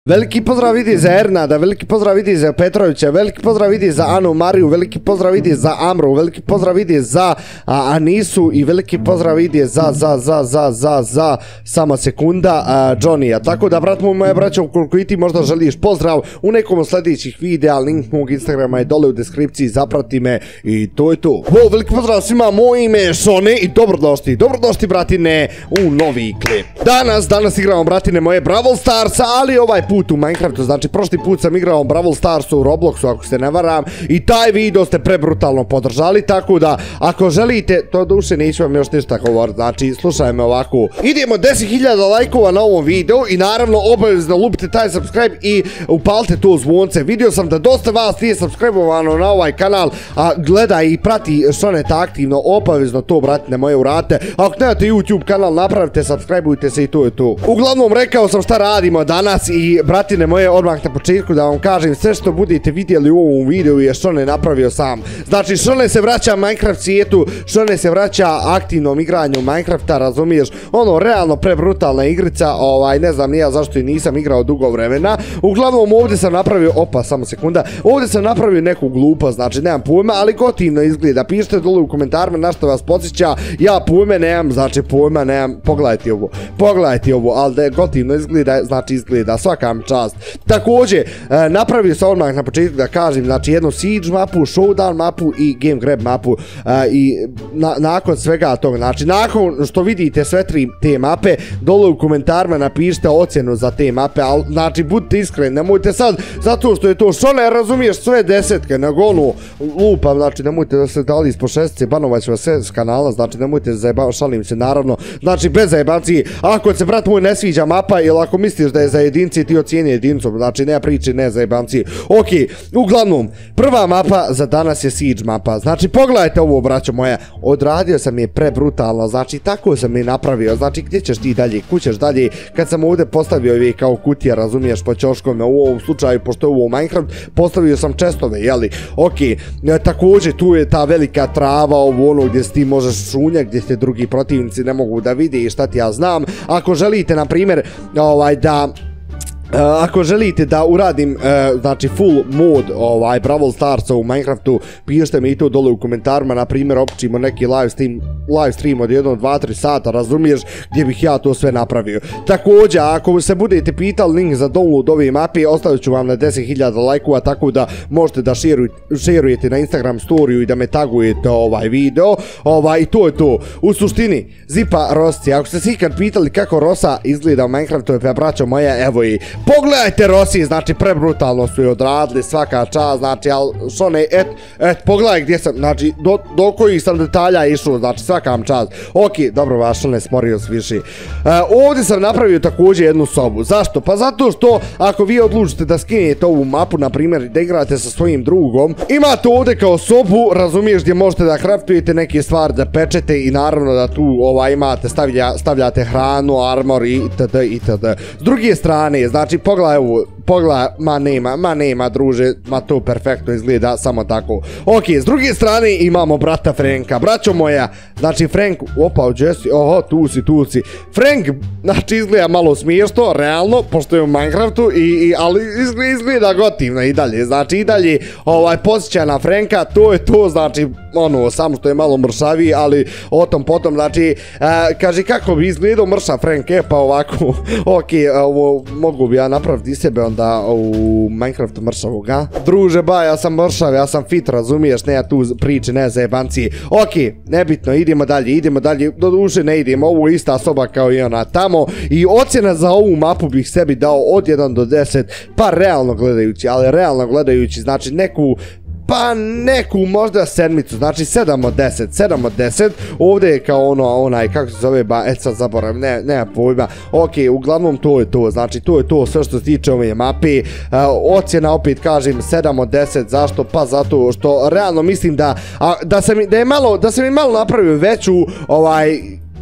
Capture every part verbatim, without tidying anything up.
Veliki pozdrav vidi za Ernada, veliki pozdrav vidi za Petrovića, veliki pozdrav vidi za Anu Mariju, veliki pozdrav vidi za Amru, veliki pozdrav vidi za a, Anisu i veliki pozdrav vidi za, za, za, za, za, za, sama sekunda, a, Johnny-a. Tako da, brat moj, moja braća, ukoliko i ti možda želiš pozdrav u nekom od sljedećih videa, link mog Instagrama je dole u deskripciji, zaprati me i to je to. Wow, veliki pozdrav svima, moje ime je Šone i dobrodošli, dobrodošli, bratine, u novi klip. Danas, danas igramo, bratine moje, Brawl Starsa, ali ovaj put u Minecraftu, znači prošli put sam igrao Brawl Starsu u Robloxu, ako se ne varam, i taj video ste prebrutalno podržali, tako da ako želite, to duše neću vam još ništa govoriti, znači slušaj me ovako, idemo deset hiljada lajkova na ovom videu i naravno obavezno lupite taj subscribe i upalite to zvonce. Vidio sam da dosta vas nije subscribe-ovano na ovaj kanal, a gleda i prati Šoneta aktivno, obavezno to, bratine moje, urate. Ako nemate YouTube kanal, napravite, subscribe-ujte se i to je to. Uglavnom, rekao sam šta radimo danas i bratine moje, odmah na početku da vam kažem, sve što budete vidjeli u ovom videu je Šone napravio sam. Znači, Šone se vraća Minecraft svijetu, Šone se vraća aktivnom igranju Minecrafta, razumiješ? Ono, realno prebrutalna igrica, ovaj, ne znam nija zašto i nisam igrao dugo vremena. Uglavnom, ovdje sam napravio, opa, samo sekunda, ovdje sam napravio neku glupost, znači, nemam pojma, ali gotivno izgleda. Pišite dole u komentarima na što vas podsjeća, ja pojme nemam, znači, pojma nemam, pogledajte ovo, pogledajte ovo, ali da je gotivno izgleda, znači, izgleda, svaka čast. Također, e, napravio sam odmah na početku da kažem, znači jednu Siege mapu, Showdown mapu i Game Grab mapu e, i na, nakon svega toga, znači nakon što vidite sve tri te mape, dole u komentarima napišite ocjenu za te mape, ali znači budite iskreni, nemojte sad, zato što je to Šone, razumiješ, sve desetke, nego ono, lupam, znači nemojte da se dali ispod šestice, banovat ću vas sve s kanala, znači nemojte zajebati, šalim se naravno, znači bez zajebanci, ako se brat moj ne sviđa mapa ili ako misliš da je za jedinci, ti ocijeni jedincom, znači nema priče, ne zajebanci. Ok, uglavnom, prva mapa za danas je Siege mapa, znači pogledajte ovo, braćo moja, odradio sam je prebrutalno, znači tako sam je napravio, znači gdje ćeš ti dalje, kućeš dalje, kad sam ovdje postavio ove kao kutije, razumiješ, po ćoškome, u ovom slučaju, pošto je ovo Minecraft, postavio sam čestove, jeli, ok, e, također tu je ta velika trava, ovo ono gdje ti možeš šunjak, gdje te drugi protivnici ne mogu da vide i šta ti ja znam, ako želite, na primjer, ovaj, da Uh, ako želite da uradim uh, znači full mod ovaj Brawl Starsa u Minecraftu, pišite mi i to dole u komentarima, na primjer općimo neki live stream, live stream od jedno, dva, tri sata, razumiješ, gdje bih ja to sve napravio. Također, ako se budete pitali link za download ove mape, ostavit ću vam na deset hiljada lajkova, tako da možete da šerujete na Instagram storiju i da me tagujete ovaj video, ovaj, i to je to. U suštini, Zipa Rossi, ako ste se ikad pitali kako Rosa izgleda u Minecraftu, pa braćo moja, evo i pogledajte Rossi, znači prebrutalno su je odradili, svaka čast, znači, ali Šone, et, et, pogledaj gdje sam, znači, do, do kojih sam detalja išao, znači, svakam čast. Ok, dobro, vas Šone smorio sviši. E, ovdje sam napravio također jednu sobu, zašto? Pa zato što, ako vi odlučite da skinete ovu mapu, na primjer, da igrate sa svojim drugom, imate ovdje kao sobu, razumiješ, gdje možete da craftujete neke stvari, da pečete i naravno da tu, ovaj, imate, stavlja, stavljate hranu, armor i itd. itd. S druge strane, znači, Znači, pogledaj ovo, pogledaj, ma nema, ma nema, druže, ma to perfektno izgleda, samo tako. Ok, s druge strane imamo brata Franka, braćo moja, znači Frank, opa, Jesse, oho, tu si, tu si. Frank, znači, izgleda malo smiješno, realno, pošto je u Minecraftu, i, i, ali izgleda, izgleda gotivno i dalje, znači, i dalje, ovaj, posjeća na Franka, to je to, znači, ono, samo što je malo mršaviji, ali o tom potom, znači, uh, kaže, kako bi izgledao mršav Frank, e, pa ovako, ok, ovo, mogu bi ja napraviti sebe onda u Minecraftu mršavog, a? Druže, ba, ja sam mršav, ja sam fit, razumiješ, ne ja tu priče, ne zajebanci. Ok, nebitno, idemo dalje, idemo dalje, do duše ne idemo, ovo je ista soba kao i ona tamo i ocjena za ovu mapu bih sebi dao od jedan do deset, pa realno gledajući, ali realno gledajući, znači neku, pa neku možda sedmicu, znači sedam od deset, sedam od deset, ovdje je kao ono, onaj, kako se zove, ba, et sad zaboravim, ne, nema pojma, ok, uglavnom to je to, znači to je to sve što se tiče ove mape, uh, ocjena opet kažem sedam od deset, zašto? Pa zato što realno mislim da, a, da, sam, da je malo, da sam i malo napravio veću, ovaj,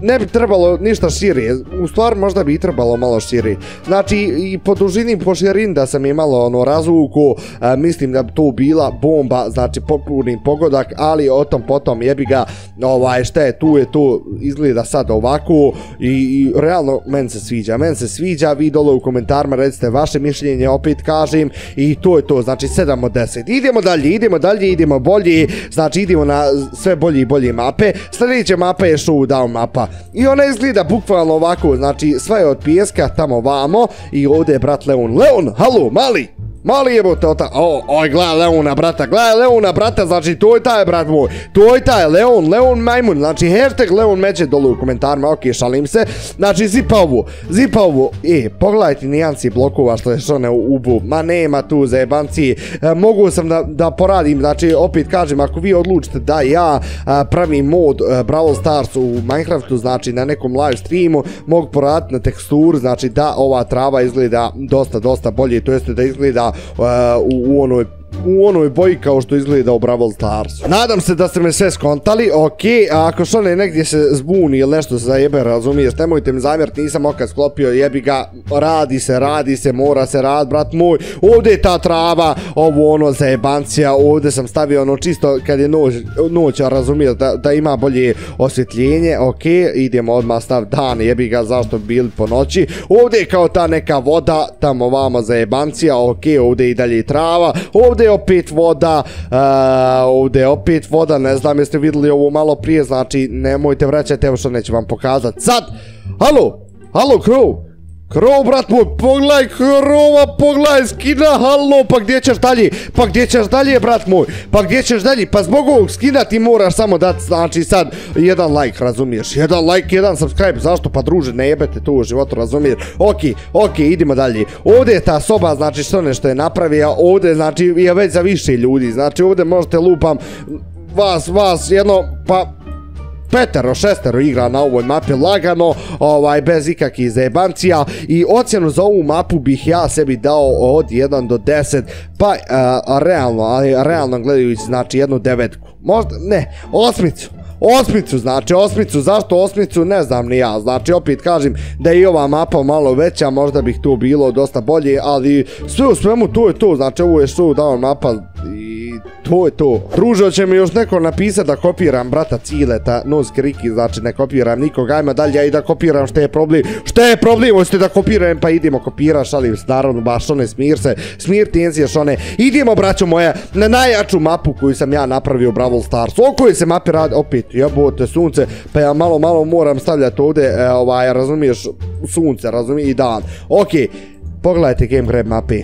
ne bi trebalo ništa šire, u stvari možda bi i trebalo malo šire. Znači i po dužini i po širini da sam je malo ono razvuku, mislim da bi to bila bomba, znači potpuni pogodak, ali o tom potom jebi ga, ovaj šta je tu je to, izgleda sad ovako i, i realno meni se sviđa, meni se sviđa, vi dole u komentarima recite vaše mišljenje, opet kažem i to je to, znači sedam od deset. Idemo dalje, idemo dalje, idemo bolje, znači idemo na sve bolje i bolje mape. Sljedeća mapa je Showdown mapa i ona izgleda bukvalno ovako, znači sve je od pijeska tamo vamo i ovdje je brat Leon. Leon, halo, mali! Mali jebote ota, o, oj, gledaj Leona, brata, gledaj Leona, brata, znači, to je taj, brat moj, to je taj, Leon, Leon Majmun, znači, hashtag Leon Međe dole u komentarima, okej, šalim se, znači, zipa ovo, zipa ovo, e, pogledajte nijansi blokova što je šone ubu, ma nema tu zajebanci, e, mogu sam da, da poradim, znači, opet kažem, ako vi odlučite da ja a, pravim mod a, Brawl Stars u Minecraftu, znači, na nekom live streamu, mogu poraditi na teksturu, znači, da ova trava izgleda dosta, dosta bolje, to jeste da izgleda Uh, u, u onoj u onoj boji kao što izgleda u Brawl Starsu. Nadam se da ste me sve skontali, okej, a ako što ne negdje se zbuni ili nešto se zajebe, razumiješ, nemojte mi zamjeriti, nisam okad sklopio, jebi ga, radi se, radi se, mora se rad, brat moj, ovdje je ta trava, ovo ono zajebancija, ovdje sam stavio ono čisto kad je noć, noć razumiješ, da, da ima bolje osvjetljenje, okej, idemo odmah stav dan, jebi ga, zašto bi bili po noći, ovdje je kao ta neka voda, tamo vamo zajebancija, okej, ovdje je i dalje trava, ovdje je opet voda, uh, ovdje je opet voda, ne znam jeste vidjeli ovo malo prije, znači nemojte vraćati, evo što neću vam pokazati sad. Halo, halo Crow, Crow brat moj, pogledaj Crowa, pogledaj skina, halo, pa gdje ćeš dalje, pa gdje ćeš dalje brat moj, pa gdje ćeš dalje, pa zbog ovog skina ti moraš samo dati, znači sad, jedan like, razumiješ, jedan like, jedan subscribe, zašto pa druže, ne jebete tu u životu, razumiješ, okej, okej, idemo dalje, ovdje je ta soba, znači što nešto je napravio, ovdje, znači, je već za više ljudi, znači ovdje možete lupam, vas, vas, jedno, pa, petero, šestero igra na ovoj mapi lagano, ovaj, bez ikakvih zajebancija i ocjenu za ovu mapu bih ja sebi dao od jedan do deset, pa uh, realno, ali realno gledajući znači jednu devetku, možda, ne, osmicu. Osmicu, znači osmicu, zašto osmicu ne znam ni ja, znači opet kažem da je i ova mapa malo veća, možda bih tu bilo dosta bolje, ali sve u svemu to je to, znači ovo je Showdown mapa i to je to. Druže, će mi još neko napisati da kopiram brata Cileta, nos kriki, znači ne kopiram nikoga, ajma dalje i da kopiram, što je problem, što je problem, hoćete da kopiram, pa idemo kopiraš, šalim se, naravno, baš one, smir se, smir tenziješ one, idemo braćo moja, na najjaču mapu koju sam ja napravio u Brawl Stars, o kojoj se mapi radi, opet, jebote sunce, pa ja malo, malo moram stavljati ovdje, e, ovaj, razumiješ, sunce, razumiješ, i dan, okej, pogledajte Game Grab mapi.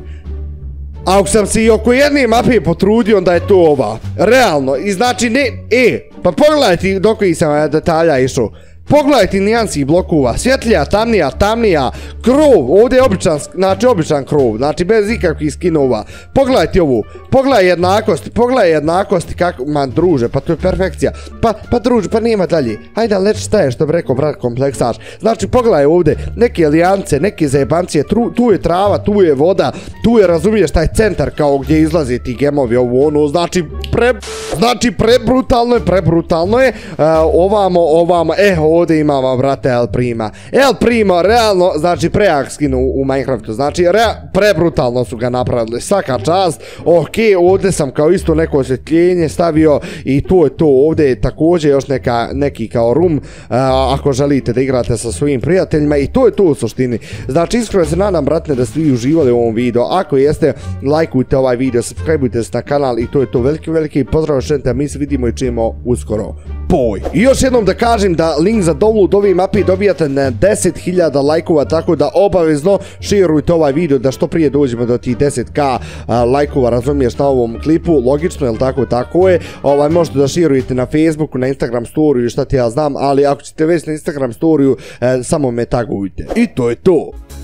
A ako sam se i oko jedne mape potrudio, onda je to ova. Realno. I znači ne... E, pa pogledajte do kojih sam detalja išao. Pogledajte nijansi blokova. Svjetlija, tamnija, tamnija. Krov. Ovdje je običan, znači običan krov. Znači bez ikakvih skinova. Pogledajte ovu. Pogledaj jednakosti. Pogledaj jednakosti kako... Man, druže, pa to je perfekcija. Pa, pa druže, pa nema dalje. Hajde, ali neći staje što bi rekao brat kompleksaš. Znači pogledaj ovdje. Neke lijance, neke zajebancije. Tu, tu je trava, tu je voda. Tu je, razumiješ, taj centar kao gdje izlaze ti gemovi. Ovo ono, znači pre... Znači prebrutalno je, prebrutalno je. Uh, ovamo, ovamo, eh, ovdje imamo, brate, El Prima. El Prima, realno, znači, prejak skin u, u Minecraftu. Znači, rea, prebrutalno su ga napravili. Svaka čast. Ok, ovdje sam kao isto neko osvjetljenje stavio i to je to. Ovdje je također još neka, neki kao room, uh, ako želite da igrate sa svojim prijateljima i to je to u suštini. Znači, iskreno se nadam, brate, da ste vi uživali u ovom videu. Ako jeste, lajkujte ovaj video, subscribeujte se na kanal i to je to. Veliki, veliki pozdrav šente, mi se vidimo i čujemo uskoro. Boj! I još jednom da kažem da link za download ove mapi dobijate na deset hiljada lajkova, tako da obavezno šerujte ovaj video da što prije dođemo do tih deset k lajkova, razumiješ, na ovom klipu, logično, jel tako, tako je. Ovaj, možete da šerujete na Facebooku, na Instagram storiju, šta ti ja znam, ali ako ćete već na Instagram storiju, eh, samo me tagujte. I to je to!